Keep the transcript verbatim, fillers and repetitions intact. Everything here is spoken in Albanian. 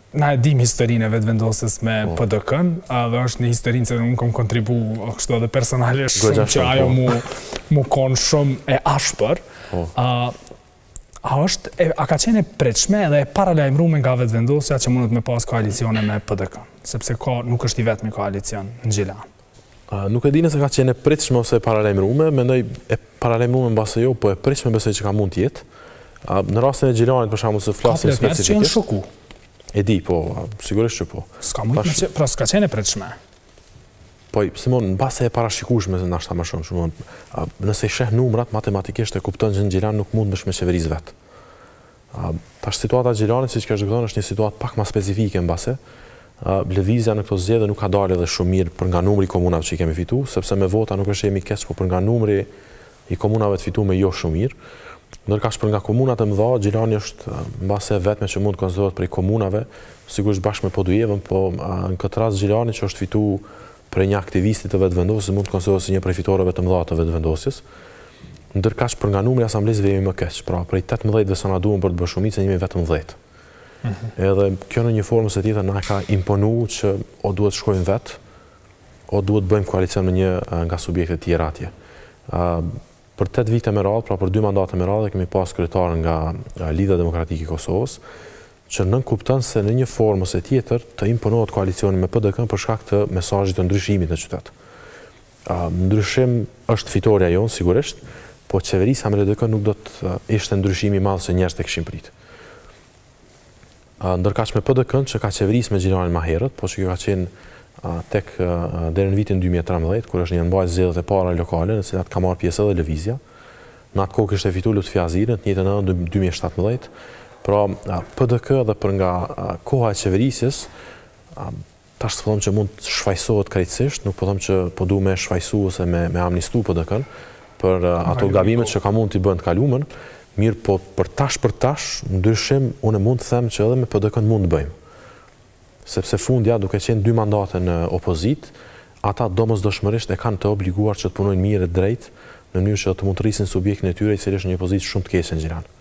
Na e dim historinë e vetëvendosjes me P D K-n, dhe është një historinë që unë kam kontribu kështu edhe personalisht shumë që ajo mu, mu konë shumë e ashpër. A, a, është, e, a ka qenë e pritshme edhe e paralajmëruar nga vetëvendosja që mundet me pas koalicione me P D K-n, sepse ka, nuk është i vetmi koalicion në Gjilan. Uh, nuk e di nëse ka qenë e pritshme ose e paralajmëruar, mendoj e paralajmëruar mbase jo, po e pritshme besoj që ka mund të jetë. Uh, në rastin e Gjilanit për shembull se flasim specifikisht. Ka që janë shoku. E di, po, sigurisht që po. Ska mund të pra s'ka qenë e pritshme. Po, Simon, në base e parashikueshme se ndoshta më shumë, shumë. Nëse i sheh numrat matematikisht e kupton që në Gjilan nuk mund të qeveris vet. Tash situata e Gjilanit, siç ka zgjuar, është një situatë pak më specifike mbase. Lëvizja në këto zgjedhje nuk ka dalë edhe shumë mirë për nga numri i komunave që i kemi fituar, sepse me vota nuk është jemi keq, por për nga numri i komunave të fituar me jo shumë mirë. Ndërkaq për nga komunat e mëdha, Gjilani është mbase vetme që mund të konsiderohet prej komunave, sigurisht bashkë me Podujevën, po në këtë rast Gjilani që është fituar prej një aktivisti të vetëvendosjes mund të konsiderohet si një prej fitorëve të mëdha të vetëvendosjes. Ndërkaq për nga numri i asamblesëve jemi më keq, pra prej tetëmbëdhjetë sa na duhen për të bërë shumicën jemi vetëm dhjetë. Edhe kjo në një formë ose tjetër na ka imponuar që o duhet shkojmë vet, o duhet bëjmë koalicion me një nga subjektet e tjera atje. Për tetë vite me radhë, pra për dy mandate me radhë, kemi pas kryetar nga Lidhja Demokratike e Kosovës, që nën kupton se në një formë ose tjetër të imponohet koalicioni me P D K-n për shkak të mesazhit të ndryshimit në qytet. Ndryshim është fitoria jonë, sigurisht, po qeverisja me P D K nuk do të ishte ndryshimi i madh se njerëzit e kishin pritur. Ndërkaq me P D K-n që ka qeverisë me Gjilanin më herët, po që kjo ka qenë tek deri në vitin dy mijë e tridhjetë, kur është një mbajtje zgjedhjet e para lokale, në cilat ka marrë pjesë edhe lëvizja. Në atë kohë kishte fituar Lutfi Azirin, në të njëjtën anë dy mijë e shtatëmbëdhjetë. Pra P D K dhe për nga koha e qeverisjes, tash po them që mund të shfaqsohet krejtësisht, nuk po them që po duam me shfaqsu ose me me amnistu P D K-n për ato gabimet që ka mund t'i bën të kaluamën, mirë po për tash për tash, ndryshim unë mund të them që edhe me P D K-n mund të bëjmë. Sepse fundja, duke qenë dy mandate në opozit, ata domosdoshmërisht e kanë të obliguar që të punojnë mirë e drejt në mënyrë që të mund të rrisin subjektin e tyre i cili është në një pozitë shumë të keqe në Gjilan.